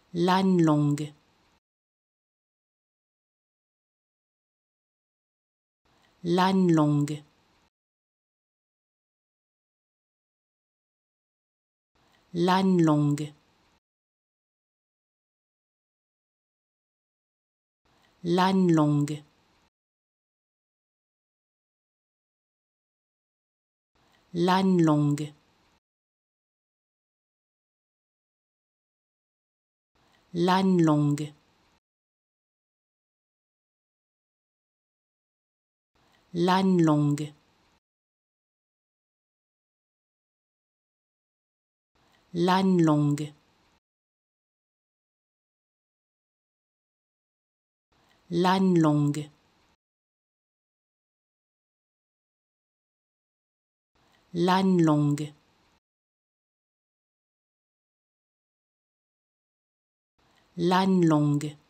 l'âne longue, l'âne longue, l'âne longue, l'âne longue, l'âne longue, l'âne longue, l'âne longue, l'âne longue, l'âne longue, l'âne longue, l'âne longue.